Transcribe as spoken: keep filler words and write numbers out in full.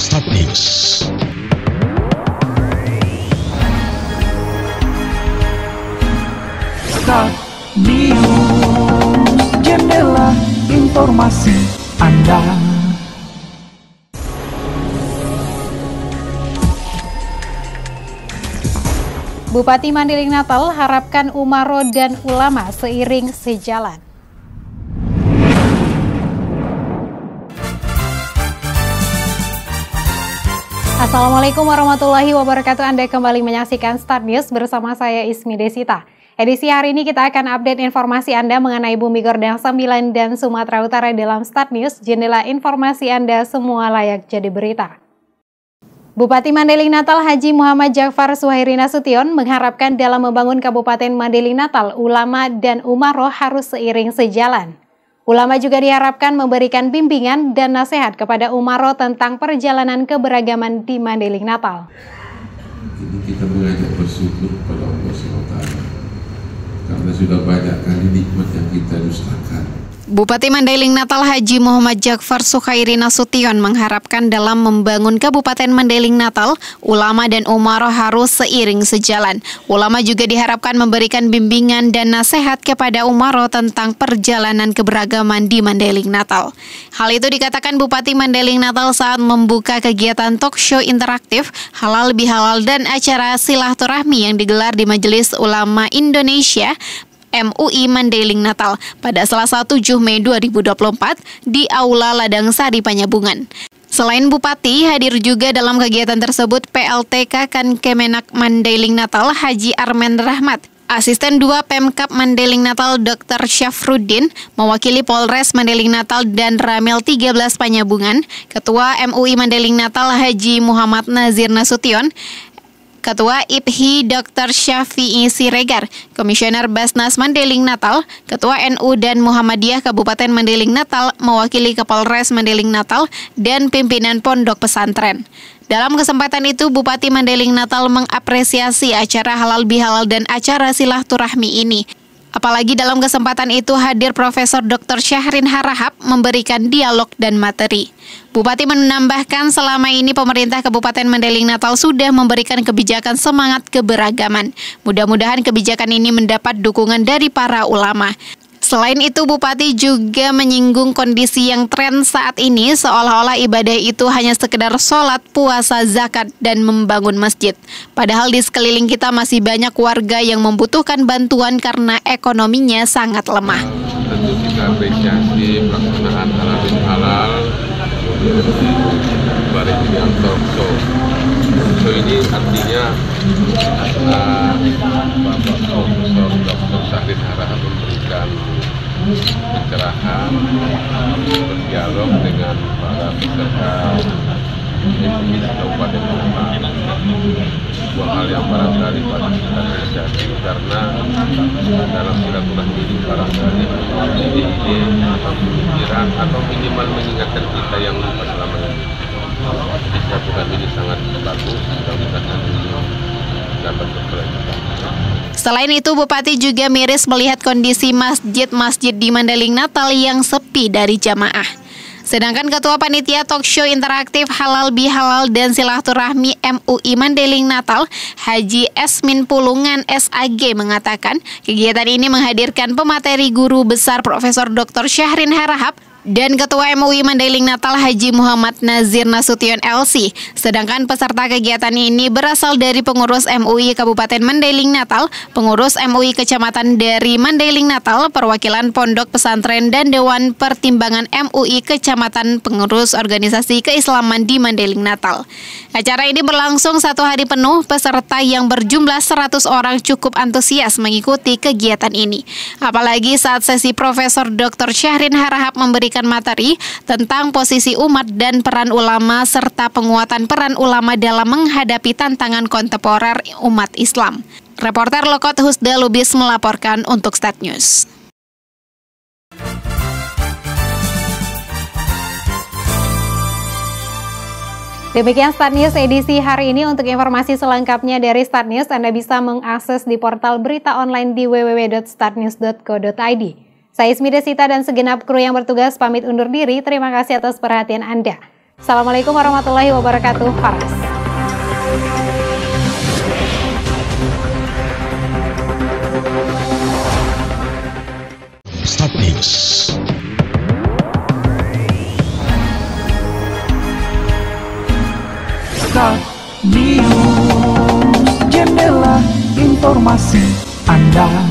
Start News. Start News, jendela informasi Anda. Bupati Mandailing Natal harapkan umaro dan ulama seiring sejalan. Assalamualaikum warahmatullahi wabarakatuh. Anda kembali menyaksikan Start News bersama saya Ismi Desita. Edisi hari ini kita akan update informasi Anda mengenai Bumi Gordang sembilan dan Sumatera Utara dalam Start News. Jendela informasi Anda semua layak jadi berita. Bupati Mandailing Natal Haji Muhammad Jakfar Suhairi Nasution mengharapkan dalam membangun Kabupaten Mandailing Natal, ulama dan umaro harus seiring sejalan. Ulama juga diharapkan memberikan bimbingan dan nasihat kepada umaro tentang perjalanan keberagaman di Mandailing Natal. Ini kita mengajak bersyukur kepada Allah subhanahu wa taala karena sudah banyak kali nikmat yang kita dustakan. Bupati Mandailing Natal Haji Muhammad Jakfar Suhairi Nasution mengharapkan dalam membangun Kabupaten Mandailing Natal, ulama dan umaro harus seiring sejalan. Ulama juga diharapkan memberikan bimbingan dan nasihat kepada umaro tentang perjalanan keberagaman di Mandailing Natal. Hal itu dikatakan Bupati Mandailing Natal saat membuka kegiatan talk show interaktif Halal Bihalal dan acara silaturahmi yang digelar di Majelis Ulama Indonesia M U I Mandailing Natal pada Selasa tujuh Mei dua ribu dua puluh empat di Aula Ladang Sari Panyabungan. Selain Bupati, hadir juga dalam kegiatan tersebut P L T K Kan Kemenak Mandailing Natal Haji Armen Rahmat, Asisten dua Pemkab Mandailing Natal Doktor Syafruddin, mewakili Polres Mandailing Natal dan Ramil tiga belas Panyabungan, Ketua M U I Mandailing Natal Haji Muhammad Nazir Nasution, Ketua I P H I Doktor Syafi'i Siregar, Komisioner Basnas Mandailing Natal, Ketua N U dan Muhammadiyah Kabupaten Mandailing Natal, mewakili Kapolres Mandailing Natal, dan pimpinan pondok pesantren. Dalam kesempatan itu, Bupati Mandailing Natal mengapresiasi acara Halal Bihalal dan acara silaturahmi ini. Apalagi dalam kesempatan itu hadir Profesor Doktor Syahrin Harahap memberikan dialog dan materi. Bupati menambahkan selama ini pemerintah Kabupaten Mandailing Natal sudah memberikan kebijakan semangat keberagaman. Mudah-mudahan kebijakan ini mendapat dukungan dari para ulama. Selain itu, Bupati juga menyinggung kondisi yang tren saat ini seolah-olah ibadah itu hanya sekedar sholat, puasa, zakat, dan membangun masjid. Padahal di sekeliling kita masih banyak warga yang membutuhkan bantuan karena ekonominya sangat lemah. Tentu kita apresiasi pelaksanaan halal bin halal kembali dengan talk show. So ini artinya uh, Bapak Profesor Doktor Syahrin Harahap memberikan pencerahan, berdialog dengan para peserta M U I Kabupaten Mandailing. Sebuah hal yang barangkali patut kita apresiasi karena dalam silaturahmi ini barangkali ide-ide atau pemikiran atau minimal mengingatkan kita yang lupa selama ini. Jadi silaturahmi ini sangat bagus, mudah-mudahan ini dapat berkelanjutan. Selain itu, Bupati juga miris melihat kondisi masjid-masjid di Mandailing Natal yang sepi dari jamaah. Sedangkan Ketua Panitia Talk Show Interaktif Halal Bihalal dan Silaturahmi M U I Mandailing Natal, Haji Esmin Pulungan S A G mengatakan, kegiatan ini menghadirkan pemateri guru besar Profesor Doktor Syahrin Harahap dan Ketua M U I Mandailing Natal Haji Muhammad Nazir Nasution L C. Sedangkan peserta kegiatan ini berasal dari pengurus M U I Kabupaten Mandailing Natal, pengurus M U I Kecamatan dari Mandailing Natal, perwakilan pondok pesantren dan Dewan Pertimbangan M U I Kecamatan, pengurus organisasi keislaman di Mandailing Natal. Acara ini berlangsung satu hari penuh, peserta yang berjumlah seratus orang cukup antusias mengikuti kegiatan ini. Apalagi saat sesi Profesor Doktor Syahrin Harahap memberi materi tentang posisi umat dan peran ulama serta penguatan peran ulama dalam menghadapi tantangan kontemporer umat Islam. Reporter Lokot Husda Lubis melaporkan untuk Start News. Demikian Start News edisi hari ini. Untuk informasi selengkapnya dari Start News, Anda bisa mengakses di portal berita online di w w w titik startnews titik co titik i d. Saya Ismi Desita dan segenap kru yang bertugas pamit undur diri. Terima kasih atas perhatian Anda. Assalamualaikum warahmatullahi wabarakatuh. Faras. Start News. Start News, jendela informasi Anda.